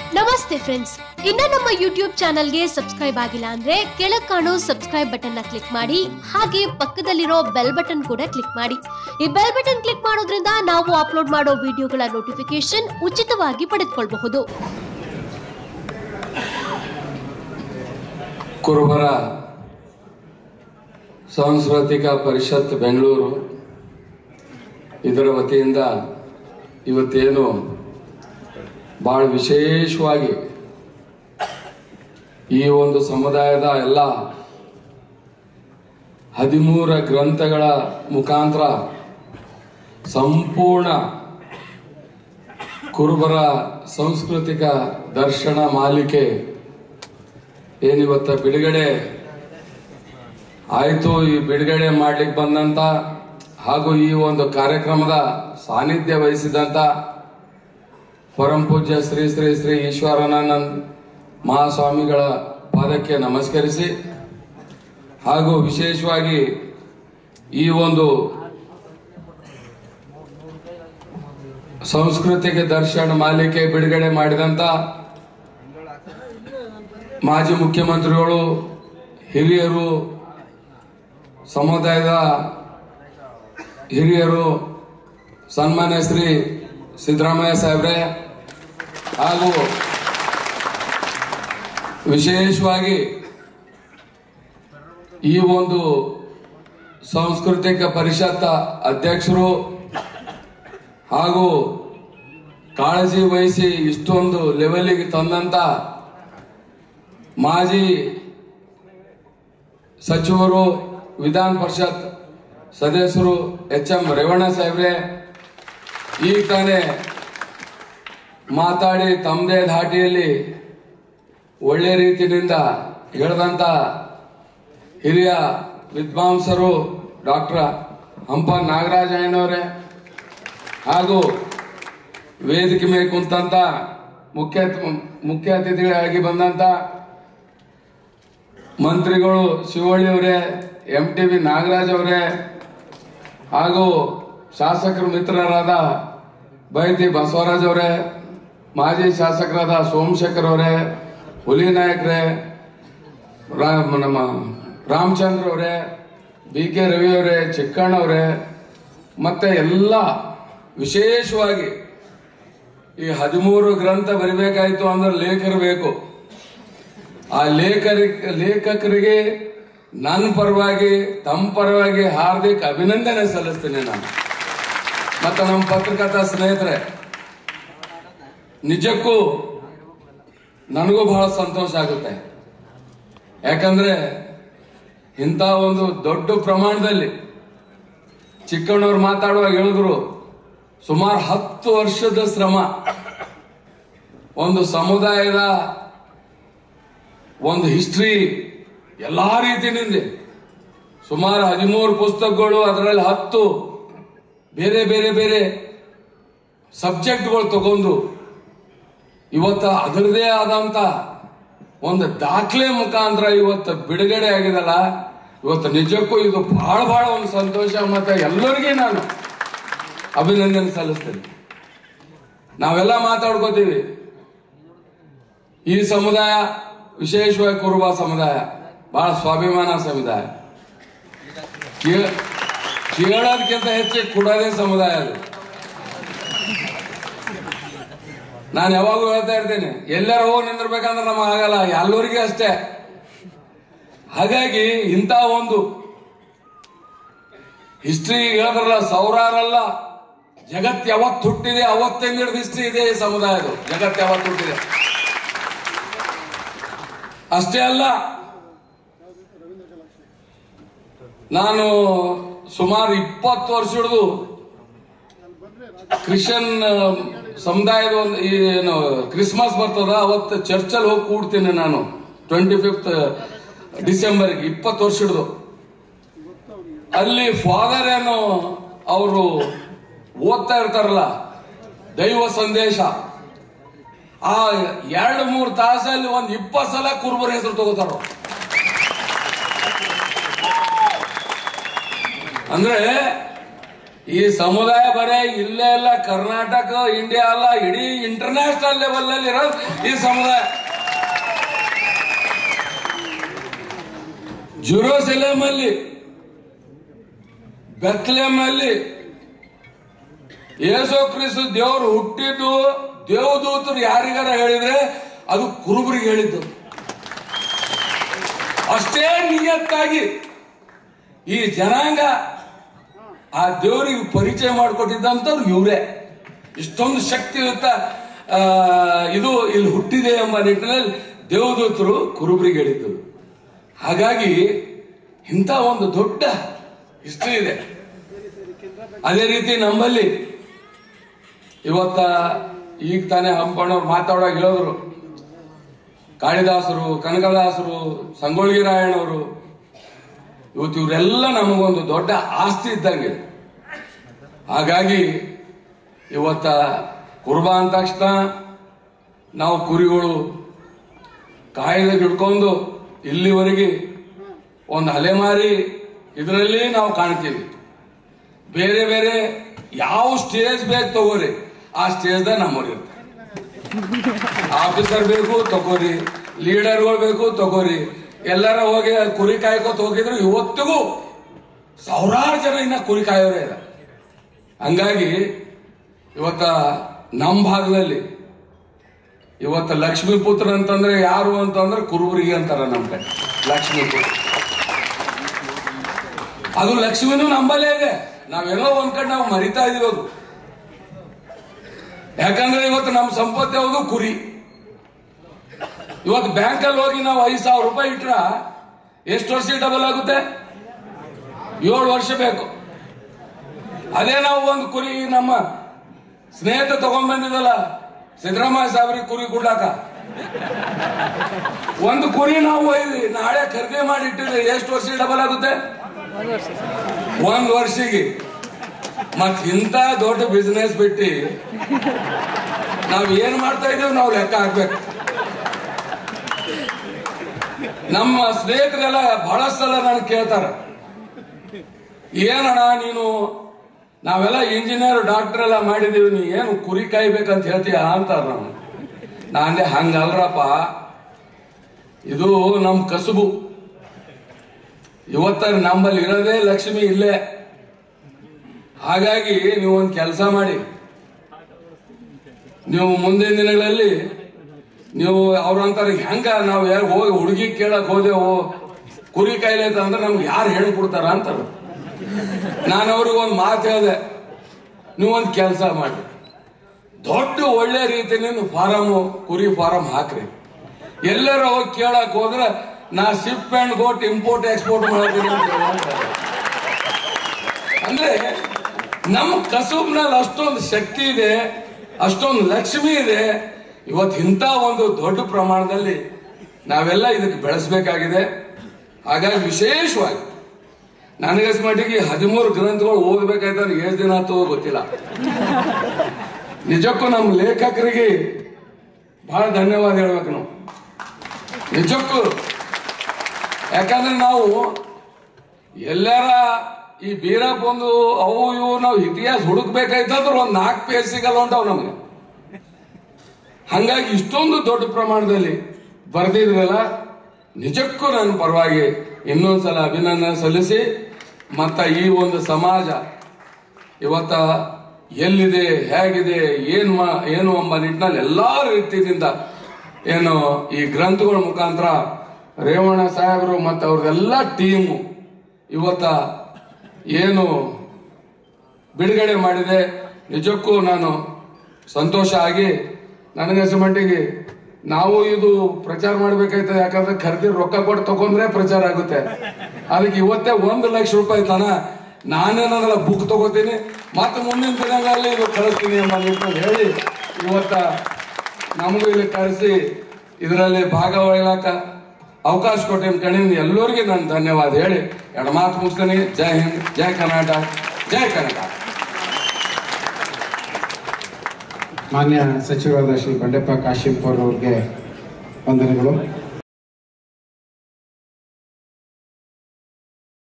ನಮಸ್ತೆ ಫ್ರೆಂಡ್ಸ್, ಇನ್ನ ನಮ್ಮ ಯೂಟ್ಯೂಬ್ ಚಾನಲ್ಗೆ ಸಬ್ಸ್ಕ್ರೈಬ್ ಆಗಿಲ್ಲ ಅಂದ್ರೆ ಕೆಳಗೆ ಕಾಣೋ ಸಬ್ಸ್ಕ್ರೈಬ್ ಬಟನ್ ನ ಕ್ಲಿಕ್ ಮಾಡಿ, ಹಾಗೆ ಪಕ್ಕದಲ್ಲಿರೋ ಬೆಲ್ ಬಟನ್ ಕೂಡ ಕ್ಲಿಕ್ ಮಾಡಿ. ಈ ಬೆಲ್ ಬಟನ್ ಕ್ಲಿಕ್ ಮಾಡೋದ್ರಿಂದ ನಾವು ಅಪ್ಲೋಡ್ ಮಾಡೋ ವಿಡಿಯೋಗಳ ನೋಟಿಫಿಕೇಶನ್ ಉಚಿತವಾಗಿ ಪಡೆದುಕೊಳ್ಳಬಹುದು. ಕುರುಬರ ಸಾಂಸ್ಕೃತಿಕ ಪರಿಷತ್ ಬೆಂಗಳೂರು ಇದರ ವತಿಯಿಂದ ಇವತ್ತೇನು ಬಹಳ ವಿಶೇಷವಾಗಿ ಈ ಒಂದು ಸಮುದಾಯದ ಎಲ್ಲ 13 ಗ್ರಂಥಗಳ ಮುಖಾಂತರ ಸಂಪೂರ್ಣ ಕುರುಬರ ಸಾಂಸ್ಕೃತಿಕ ದರ್ಶನ ಮಾಲಿಕೆ ಏನಿವತ್ತ ಬಿಡುಗಡೆ ಆಯಿತು. ಈ ಬಿಡುಗಡೆ ಮಾಡ್ಲಿಕ್ಕೆ ಬಂದಂತ ಹಾಗೂ ಈ ಒಂದು ಕಾರ್ಯಕ್ರಮದ ಸಾನ್ನಿಧ್ಯ ವಹಿಸಿದಂತ ಪರಂ ಪೂಜ್ಯ ಶ್ರೀ ಶ್ರೀ ಶ್ರೀ ಈಶ್ವರಾನಂದ ಮಹಾಸ್ವಾಮಿಗಳ ಪಾದಕ್ಕೆ ನಮಸ್ಕರಿಸಿ, ಹಾಗೂ ವಿಶೇಷವಾಗಿ ಈ ಒಂದು ಸಾಂಸ್ಕೃತಿಕ ದರ್ಶನ ಮಾಲಿಕೆ ಬಿಡುಗಡೆ ಮಾಡಿದಂತ ಮಾಜಿ ಮುಖ್ಯಮಂತ್ರಿಗಳು, ಹಿರಿಯರು, ಸಮುದಾಯದ ಹಿರಿಯರು, ಸನ್ಮಾನ್ಯ ಶ್ರೀ ಸಿದ್ದರಾಮಯ್ಯ ಸಾಹೇಬ್ರೆ, ಹಾಗೂ ವಿಶೇಷವಾಗಿ ಈ ಒಂದು ಸಾಂಸ್ಕೃತಿಕ ಪರಿಷತ್ ಅಧ್ಯಕ್ಷರು ಹಾಗೂ ಕಾಳಜಿ ವಹಿಸಿ ಇಷ್ಟೊಂದು ಲೆವೆಲ್ಗೆ ತಂದಂತ ಮಾಜಿ ಸಚಿವರು, ವಿಧಾನ ಪರಿಷತ್ ಸದಸ್ಯರು ಎಚ್.ಎಂ. ರೇವಣ್ಣ ಸಾಹೇಬ್ರೆ, ಈಗ ತಾನೇ ಮಾತಾಡಿ ತಮ್ಮದೇ ಧಾಟಿಯಲ್ಲಿ ಒಳ್ಳೆ ರೀತಿಯಿಂದ ಹೇಳಿದಂತ ಹಿರಿಯ ವಿದ್ವಾಂಸರು ಡಾಕ್ಟರ್ ಹಂಪ ನಾಗರಾಜ ಅಯ್ಯನವರೇ, ಹಾಗೂ ವೇದಿಕೆ ಮೇಲೆ ಕುಂತಂತ ಮುಖ್ಯ ಅತಿಥಿಗಳಾಗಿ ಬಂದಂತ ಮಂತ್ರಿಗಳು ಶಿವಳ್ಳಿ ಅವರೇ, MTV ನಾಗರಾಜ್ ಅವರೇ, ಹಾಗೂ ಶಾಸಕರ ಮಿತ್ರರಾದ ಬೈತಿ ಬಸವರಾಜ್ ಅವರೇ, ಮಾಜಿ ಶಾಸಕರಾದ ಸೋಮಶೇಖರ್ ಅವರೇ, ಹುಲಿನಾಯಕ್ರೇ, ನಮ್ಮ ರಾಮಚಂದ್ರ ಅವರೇ, BK ರವಿ ಅವರೇ, ಚಿಕ್ಕಣ್ಣ ಅವರೇ, ಮತ್ತೆ ಎಲ್ಲ ವಿಶೇಷವಾಗಿ ಈ 13 ಗ್ರಂಥ ಬರಿಬೇಕಾಯ್ತು ಅಂದ್ರೆ ಲೇಖಕರು ಬೇಕು. ಆ ಲೇಖಕರಿಗೆ ನನ್ನ ಪರವಾಗಿ, ತಮ್ಮ ಪರವಾಗಿ ಹಾರ್ದಿಕ ಅಭಿನಂದನೆ ಸಲ್ಲಿಸ್ತೀನಿ ನಾನು. ಮತ್ತೆ ನಮ್ಮ ಪತ್ರಕರ್ತ ಸ್ನೇಹಿತರೆ, ನಿಜಕ್ಕೂ ನನಗೂ ಬಹಳ ಸಂತೋಷ ಆಗುತ್ತೆ. ಯಾಕಂದ್ರೆ ಇಂಥ ಒಂದು ದೊಡ್ಡ ಪ್ರಮಾಣದಲ್ಲಿ ಚಿಕ್ಕಣ್ಣವ್ರು ಮಾತಾಡುವಾಗ ಹೇಳಿದ್ರು, ಸುಮಾರು 10 ವರ್ಷದ ಶ್ರಮ, ಒಂದು ಸಮುದಾಯದ ಒಂದು ಹಿಸ್ಟ್ರಿ ಎಲ್ಲಾ ರೀತಿಯಿಂದ ಸುಮಾರು 13 ಪುಸ್ತಕಗಳು, ಅದರಲ್ಲಿ 10 ಬೇರೆ ಬೇರೆ ಬೇರೆ ಸಬ್ಜೆಕ್ಟ್ಗಳು ತಗೊಂಡು ಇವತ್ತ ಅದರದೇ ಆದಂತ ಒಂದು ದಾಖಲೆ ಮುಖಾಂತರ ಇವತ್ತು ಬಿಡುಗಡೆ ಆಗಿದಲ್ಲ, ಇವತ್ತು ನಿಜಕ್ಕೂ ಇದು ಬಹಳ ಬಹಳ ಒಂದು ಸಂತೋಷ. ಮತ್ತೆ ಎಲ್ಲರಿಗೂ ನಾನು ಅಭಿನಂದನೆ ಸಲ್ಲಿಸ್ತೇನೆ. ನಾವೆಲ್ಲ ಮಾತಾಡ್ಕೋತೀವಿ, ಈ ಸಮುದಾಯ ವಿಶೇಷವಾಗಿ ಕುರುಬ ಸಮುದಾಯ ಬಹಳ ಸ್ವಾಭಿಮಾನ ಸಮುದಾಯ, ಕೇಳೋದಕ್ಕಿಂತ ಹೆಚ್ಚು ಕೊಡೋದೇ ಸಮುದಾಯ ಅದು. ನಾನು ಯಾವಾಗೂ ಹೇಳ್ತಾ ಇರ್ತೇನೆ, ಎಲ್ಲರೂ ಹೋಗಿ ನಿಂದಿರ್ಬೇಕಂದ್ರೆ ನಮಗಾಗಲ್ಲ, ಎಲ್ಲರಿಗೂ ಅಷ್ಟೇ. ಹಾಗಾಗಿ ಇಂಥ ಒಂದು ಹಿಸ್ಟ್ರಿ ಹೇಳಿದ್ರಲ್ಲ, ಸಾವಿರಾರಲ್ಲ, ಜಗತ್ ಯಾವತ್ತು ಹುಟ್ಟಿದೆ ಅವತ್ತಿಂದ ಹಿಡಿದು ಹಿಸ್ಟ್ರಿ ಇದೆ ಈ ಸಮುದಾಯದು. ಜಗತ್ ಯಾವತ್ತು ಹುಟ್ಟಿದೆ ಅಷ್ಟೇ ಅಲ್ಲ, ನಾನು ಸುಮಾರು 20 ವರ್ಷ ಹಿಡಿದು ಕ್ರಿಶ್ಚಿಯನ್ ಸಮುದಾಯದ ಒಂದು ಏನು ಕ್ರಿಸ್ಮಸ್ ಬರ್ತದ ಅವತ್ತು ಚರ್ಚಲ್ಲಿ ಹೋಗಿ ಕೂಡ್ತೀನಿ ನಾನು. 25 ಡಿಸೆಂಬರ್ಗೆ 20 ವರ್ಷ ಹಿಡಿದು ಅಲ್ಲಿ ಫಾದರ್ ಏನು ಅವರು ಓದ್ತಾ ಇರ್ತಾರಲ್ಲ ದೈವ ಸಂದೇಶ, ಆ 2-3 ತಾಸಲ್ಲಿ ಒಂದು 20 ಸಲ ಕುರುಬರ ಹೆಸರು ತಗೋತಾರ. ಅಂದ್ರೆ ಈ ಸಮುದಾಯ ಬರೇ ಇಲ್ಲೇ ಅಲ್ಲ, ಕರ್ನಾಟಕ, ಇಂಡಿಯಾ ಅಲ್ಲ, ಇಡೀ ಇಂಟರ್ನ್ಯಾಷನಲ್ ಲೆವೆಲ್ ಅಲ್ಲಿ ಇರೋದು ಈ ಸಮುದಾಯ. ಜೆರೂಸಲೇಮ್ ಅಲ್ಲಿ, ಬೆತ್ಲೆಹೇಮ್ ಅಲ್ಲಿ ಯೇಸು ಕ್ರಿಸ್ತ ದೇವರು ಹುಟ್ಟಿದ್ದು ದೇವದೂತರು ಯಾರಿಗಾರ ಹೇಳಿದ್ರೆ ಅದು ಕುರುಬರಿಗೆ ಹೇಳಿದ್ದು. ಅಷ್ಟೇ ನಿಯತ್ತಾಗಿ ಈ ಜನಾಂಗ ಆ ದೇವರಿಗೆ ಪರಿಚಯ ಮಾಡಿಕೊಟ್ಟಿದ್ದಂಥವ್ರು ಇವರೇ. ಇಷ್ಟೊಂದು ಶಕ್ತಿಯುತ ಇದು ಇಲ್ಲಿ ಹುಟ್ಟಿದೆ ಎಂಬ ನಿಟ್ಟಿನಲ್ಲಿ ದೇವದೂತರು ಕುರುಬರಿಗೆ ಹೇಳಿದ್ದು. ಹಾಗಾಗಿ ಇಂಥ ಒಂದು ದೊಡ್ಡ ಹಿಸ್ಟ್ರಿ ಇದೆ. ಅದೇ ರೀತಿ ನಮ್ಮಲ್ಲಿ ಇವತ್ತ ಈಗ ತಾನೇ ಹಂಪಣ್ಣವ್ರು ಮಾತಾಡೋಕೆ ಹೇಳಿದ್ರು, ಕಾಳಿದಾಸರು, ಕನಕದಾಸರು, ಸಂಗೊಳ್ಳಿ ರಾಯಣ್ಣವರು, ಇವರೆಲ್ಲ ನಮಗೊಂದು ದೊಡ್ಡ ಆಸ್ತಿ ಇದ್ದಂಗೆ. ಹಾಗಾಗಿ ಇವತ್ತ ಕುರುಬ ಅಂದ ತಕ್ಷಣ ನಾವು ಕುರಿಗಳು ಕಾಯ್ದೆ ಹಿಡ್ಕೊಂಡು ಇಲ್ಲಿವರೆಗೆ ಒಂದು ಅಲೆಮಾರಿ ಇದರಲ್ಲಿ ನಾವು ಕಾಣ್ತೀವಿ. ಬೇರೆ ಬೇರೆ ಯಾವ ಸ್ಟೇಜ್ ಬೇಕು ತಗೋರಿ, ಆ ಸ್ಟೇಜ್ದಾಗ ನಮ್ಮವ್ರು ಇರ್ತಾರೆ. ಆಫೀಸರ್ ಬೇಕು ತಗೋರಿ, ಲೀಡರ್ಗಳು ಬೇಕು ತಗೋರಿ, ಎಲ್ಲರ ಹೋಗಿ ಕುರಿ ಕಾಯ್ಕೋತ ಹೋಗಿದ್ರು ಇವತ್ತಿಗೂ ಸಾವಿರಾರು ಜನ ಇನ್ನ ಕುರಿ ಕಾಯೋರೇ ಇಲ್ಲ. ಹಂಗಾಗಿ ಇವತ್ತ ನಮ್ಮ ಭಾಗದಲ್ಲಿ ಇವತ್ತ ಲಕ್ಷ್ಮೀ ಪುತ್ರ ಅಂತಂದ್ರೆ ಯಾರು ಅಂತಂದ್ರೆ ಕುರುಬರಿಗೆ ಅಂತಾರ ನಮ್ಮ ಕಡೆ. ಲಕ್ಷ್ಮೀ ಪುತ್ರ ಅದು ಲಕ್ಷ್ಮಿನೂ ನಂಬಲ್ಲೇ ಇದೆ. ನಾವೆಲ್ಲೋ ಒಂದ್ ಕಡೆ ನಾವು ಮರಿತಾ ಇದೀವಿ ಅದು. ಯಾಕಂದ್ರೆ ಇವತ್ತು ನಮ್ಮ ಸಂಪತ್ತು ಯಾವುದು ಕುರಿ. ಇವತ್ತು ಬ್ಯಾಂಕಲ್ಲಿ ಹೋಗಿ ನಾವು 5,000 ರೂಪಾಯಿ ಇಟ್ರ ಎಷ್ಟು ವರ್ಷ ಡಬಲ್ ಆಗುತ್ತೆ? 7 ವರ್ಷ ಬೇಕು. ಅದೇ ನಾವು ಒಂದು ಕುರಿ ನಮ್ಮ ಸ್ನೇಹಿತ ತಗೊಂಡ್ ಬಂದಿದ್ದಲ್ಲ ಸಿದ್ದರಾಮಯ್ಯ ಸಾಹೇಬ್ರಿಗೆ ಕುರಿ ಕೊಡ್ಲಾಕ, ಒಂದು ಕುರಿ ನಾವು ನಾಳೆ ಖರೀದಿ ಮಾಡಿ ಇಟ್ಟಿದ್ರೆ ಎಷ್ಟು ವರ್ಷ ಡಬಲ್ ಆಗುತ್ತೆ? 1 ವರ್ಷಿಗೆ. ಮತ್ ಇಂತ ದೊಡ್ಡ ಬಿಸಿನೆಸ್ ಬಿಟ್ಟು ನಾವ್ ಏನ್ ಮಾಡ್ತಾ ಇದೀವಿ ನಾವು ಲೆಕ್ಕ ಹಾಕ್ಬೇಕು. ನಮ್ಮ ಸ್ನೇಹಿತರೆಲ್ಲ ಬಹಳಷ್ಟು ಸಲ ನಾನು ಕೇಳ್ತಾರ, ಏನಣ್ಣ ನೀನು ನಾವೆಲ್ಲ ಇಂಜಿನಿಯರ್ ಡಾಕ್ಟರ್ ಎಲ್ಲ ಮಾಡಿದೀವಿ, ನೀ ಏನು ಕುರಿ ಕಾಯ್ಬೇಕಂತ ಹೇಳ್ತೀಯ ಅಂತಾರ. ನಾನೇ ಹಂಗಲ್ರಪ್ಪ, ಇದು ನಮ್ ಕಸುಬು. ಇವತ್ತ ನಮ್ಮಲ್ಲಿ ಇರೋದೇ ಲಕ್ಷ್ಮಿ ಇಲ್ಲೇ. ಹಾಗಾಗಿ ನೀವು ಒಂದು ಕೆಲಸ ಮಾಡಿ, ನೀವು ಮುಂದಿನ ದಿನಗಳಲ್ಲಿ ನೀವು ಅವ್ರಂತಾರೆ ಹೆಂಗ ನಾವು ಹೋಗಿ ಹುಡುಗಿ ಕೇಳಕ್ ಹೋದೆವು ಕುರಿ ಕಾಯಿಲೆ ಅಂದ್ರೆ ನಮ್ಗೆ ಯಾರು ಹೇಳ್ಕೊಡ್ತಾರ ಅಂತಾರ. ನಾನು ಅವ್ರಿಗೆ ಒಂದು ಮಾತು ಹೇಳಿದೆ, ನೀವೊಂದು ಕೆಲಸ ಮಾಡಿ, ದೊಡ್ಡ ಒಳ್ಳೆ ರೀತಿಯಿಂದ ಫಾರಮ್ ಕುರಿ ಫಾರಂ ಹಾಕ್ರಿ. ಎಲ್ಲರ ಹೋಗಿ ಕೇಳಕ್ ಹೋದ್ರೆ ನಾ ship and goat import export ಮಾಡ್ತೀನಿ ಅಂತ ಹೇಳ್ತಾರೆ. ಅಂದ್ರೆ ನಮ್ಮ ಕಸುಬ್ನಲ್ಲಿ ಅಷ್ಟೊಂದು ಶಕ್ತಿ ಇದೆ, ಅಷ್ಟೊಂದು ಲಕ್ಷ್ಮಿ ಇದೆ. ಇವತ್ತು ಇಂಥ ಒಂದು ದೊಡ್ಡ ಪ್ರಮಾಣದಲ್ಲಿ ನಾವೆಲ್ಲ ಇದಕ್ಕೆ ಬೆಳೆಸಬೇಕಾಗಿದೆ. ಹಾಗಾಗಿ ವಿಶೇಷವಾಗಿ ನನಗಸ್ ಮಟ್ಟಿಗೆ 13 ಗ್ರಂಥಗಳು ಓದಬೇಕಾಯ್ತಾರೆ. ಎಷ್ಟು ದಿನ ಆಯ್ತು ಗೊತ್ತಿಲ್ಲ. ನಿಜಕ್ಕೂ ನಮ್ಮ ಲೇಖಕರಿಗೆ ಬಹಳ ಧನ್ಯವಾದ ಹೇಳ್ಬೇಕು ನಾವು, ನಿಜಕ್ಕೂ. ಯಾಕಂದ್ರೆ ನಾವು ಎಲ್ಲರ ಈ ಬೀರಪ್ಪ ಒಂದು ಅವು ಇವು ನಾವು ಇತಿಹಾಸ ಹುಡುಕ್ಬೇಕಾಯ್ತಂದ್ರೆ ಒಂದು 4 ಪೇಜ್ ಸಿಗಲ್ಲ ಉಂಟಾವ್ ನಮ್ಗೆ. ಹಂಗಾಗಿ ಇಷ್ಟೊಂದು ದೊಡ್ಡ ಪ್ರಮಾಣದಲ್ಲಿ ಬರೆದಿದ್ರಲ್ಲ, ನಿಜಕ್ಕೂ ನನ್ನ ಪರವಾಗಿ ಇನ್ನೊಂದ್ಸಲ ಅಭಿನಂದನೆ ಸಲ್ಲಿಸಿ, ಮತ್ತ ಈ ಒಂದು ಸಮಾಜ ಇವತ್ತ ಎಲ್ಲಿದೆ, ಹೇಗಿದೆ, ಏನು ಎಂಬ ನಿಟ್ಟಿನಲ್ಲಿ ಎಲ್ಲಾ ರೀತಿಯಿಂದ ಏನು ಈ ಗ್ರಂಥಗಳ ಮುಖಾಂತರ ರೇವಣ್ಣ ಸಾಹೇಬರು ಮತ್ತು ಅವ್ರದೆಲ್ಲ ಟೀಮು ಇವತ್ತ ಏನು ಬಿಡುಗಡೆ ಮಾಡಿದೆ. ನಿಜಕ್ಕೂ ನಾನು ಸಂತೋಷ ಆಗಿ, ನನಗನ್ಸ ಮಟ್ಟಿಗೆ ನಾವು ಇದು ಪ್ರಚಾರ ಮಾಡ್ಬೇಕಾಯ್ತದೆ. ಯಾಕಂದ್ರೆ ಖರೀದಿ ರೊಕ್ಕ ಕೊಟ್ಟು ತಗೊಂಡ್ರೆ ಪ್ರಚಾರ ಆಗುತ್ತೆ. ಅದಕ್ಕೆ ಇವತ್ತೇ 1 ಲಕ್ಷ ರೂಪಾಯಿ ತನ ನಾನೇನಲ್ಲ ಬುಕ್ ತಗೋತೀನಿ, ಮತ್ತೆ ಮುಂದಿನ ದಿನಗಳಲ್ಲಿ ಇದು ಕಳಿಸ್ತೀನಿ ಎಂಬ ನಿಟ್ಟಿನಲ್ಲಿ ಹೇಳಿ ಇವತ್ತ ನಮಗೂ ಇಲ್ಲಿ ಕರೆಸಿ ಇದರಲ್ಲಿ ಭಾಗವಹಿಸಕ ಅವಕಾಶ ಕೊಟ್ಟಿನ ಕಡೆಯಿಂದ ಎಲ್ಲರಿಗೂ ನಾನು ಧನ್ಯವಾದ ಹೇಳಿ ಎರಡು ಮಾತು ಮುಗಿಸ್ತೀನಿ. ಜೈ ಹಿಂದ್, ಜೈ ಕರ್ನಾಟಕ, ಜೈ ಕನ್ನಡ. ಮಾನ್ಯ ಸಚಿವರಾದ ಶ್ರೀ ಬಂಡೆಪ್ಪ ಕಾಶೆಂಪುರ್ ಅವರಿಗೆ ವಂದನೆಗಳು.